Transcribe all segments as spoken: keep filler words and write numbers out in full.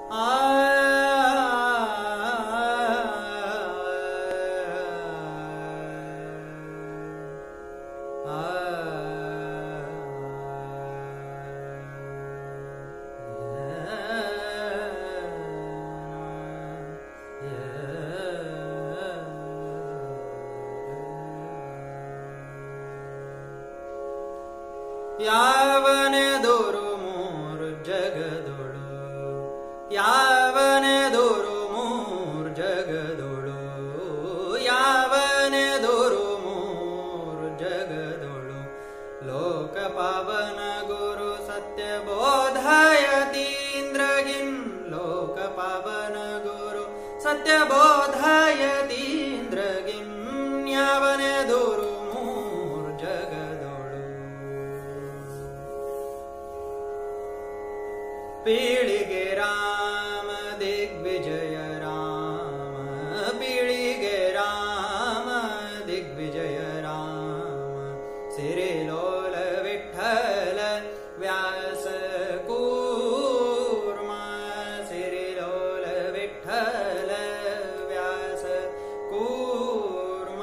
ಯಾವನೆದುರು ಮೂರು ಜಗದೊಳು ಯಾವನೆದುರು ಮೂರು ಜಗದೊಳು ಯಾವನೆದುರು ಮೂರು ಜಗದೊಳು ಲೋಕ ಪಾವನ ಗುರು ಸತ್ಯ ಬೋಧಾಯತೀಂದ್ರಗಿನ್ ಲೋಕ ಪಾವನ ಗುರು ಸತ್ಯ ಬೋಧಾಯತೀಂದ್ರಗಿನ್ ಯಾವನೆದುರು ಮೂರು ಜಗದೊಳು ಪೀಳಿಗೆ ರಾಮ ದಿಗ್ವಿಜಯ ರಾಮ ಪೀಳಿಗೆ ರಾಮ ದಿಗ್ವಿಜಯ ರಾಮ ಸಿರಿಲೋಲ ವಿಠಲ ವ್ಯಾಸ ಕೂರ್ಮ ಸಿರಿಲೋಲ ವಿಠಲ ವ್ಯಾಸ ಕೂರ್ಮ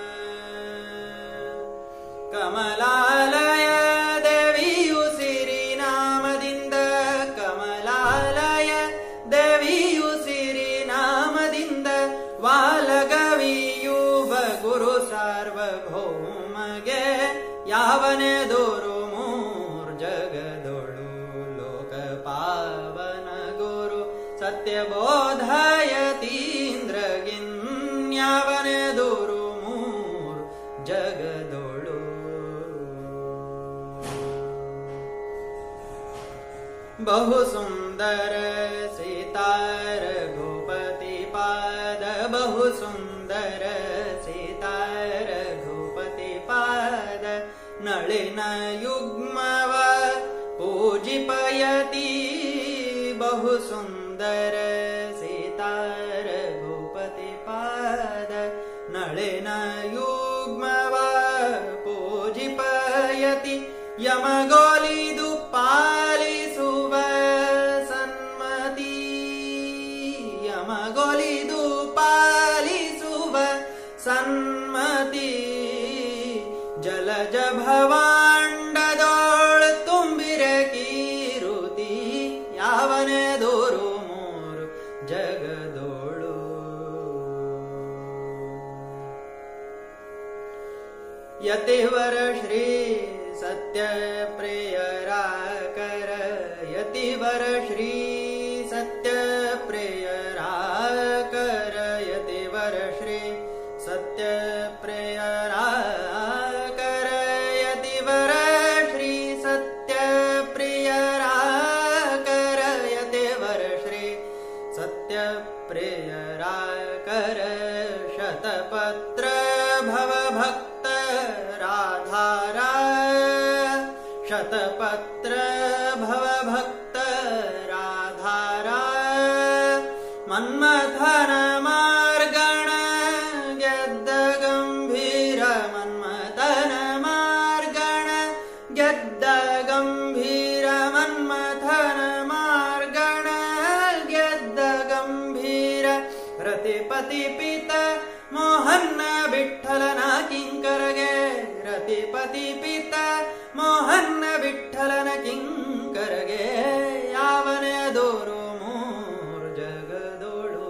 ಕಮಲಾಲಯ ದೇವಿಯು ಸಿರಿನಾಮದಿಂದ ಕಮಲಾಲಯ ದೇವಿಯು ಸಿರಿನಾಮದಿಂದ ವಾಲಗವಿಯುವ ಗುರು ಸಾರ್ವಭೌಮಗೆ ಯಾವನೆದುರು ಮೂರ್ ಜಗದೊಳು ಲೋಕ ಪಾವನ ಗುರು ಸತ್ಯ ಬೋಧಾಯತೀಂದ್ರಗಿನ್ ಯಾವನೆದುರು ಮೂರ್ ಜಗದೊಳು ಬಹು ಸುಂದರ ಸೀತಾರ ಗೋಪತಿ ಪಾದ ಬಹು ಸುಂದರ ಸೀತಾರ ಗೋಪತಿ ಪಾದ ನಳಿನ ಯುಗ್ಮವ ಪೂಜಿಪಯತಿ ಬಹು ಸುಂದರ ಸೀತಾರ ಗೋಪತಿ ಪಾದ ನಳಿನ ಯುಗ್ಮವ ಪೂಜಿಪಯತಿ ಯಮಗೋಲಿದು ಪಾಲಿಸುವ ಸನ್ಮತಿ ಯಮಗೋಲಿದು ಪಾಲಿಸುವ ಸನ್ಮತಿ ಜಲಜ ಭವಾಂಡದೋಳ್ ತುಂಬಿರ ಕೀರುತಿ ಯಾವನೆದುರು ಮೂರು ಜಗದೋಳು ಯತಿವರ ಶ್ರೀ ಸತ್ಯ ಪ್ರಿಯರಾಕರ ಯತಿವರ ಶ್ರೀ ಸತ್ಯ ಪ್ರಿಯರಾಕರ ಯತಿವರ ಶ್ರೀ ಸತ್ಯ ಪ್ರಿಯರಾಕರ ಯತಿವರ ಶ್ರೀ ಸತ್ಯ ಪ್ರಿಯರಾಕರ ಯತಿವರ ಶ್ರೀ ಸತ್ಯ ಪ್ರಿಯರಾಕರ ಶತಪತ್ರ ಭವಭಕ್ತ ರಾಧಾರ ಶತಪತ್ರ ಭವಭಕ್ತ ರಾಧಾರ ಮನ್ಮಥನ ಮಾರ್ಗಣ ಗೆದ್ದ ಗಂಭೀರ ಮನ್ಮಥನ ಮಾರ್ಗಣ ಗೆದ್ದ ಗಂಭೀರ ಮನ್ಮಥನ ಮಾರ್ಗಣ ಗೆದ್ದ ಗಂಭೀರ ರತಿಪತಿ ಪಿತ ಮೋಹನ್ನ ವಿಠಲನ ಕಿಂಕರಗೆ ರತಿಪತಿ ಪಿತ ಮೋಹನ್ನ ವಿಠಲನ ಕಿಂಕರಗೆ ಯಾವನೆದುರು ಮೂರು ಜಗದೊಳು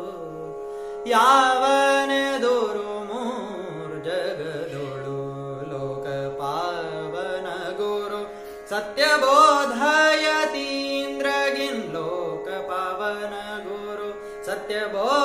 ಯಾವನೆದುರು ಮೂರು ಜಗದೊಳು ಲೋಕ ಪಾವನ ಗುರು ಸತ್ಯ ಬೋಧಾಯತೀಂದ್ರಗಿನ್ ಲೋಕ ಪಾವನ ಗುರು ಸತ್ಯ ಬೋ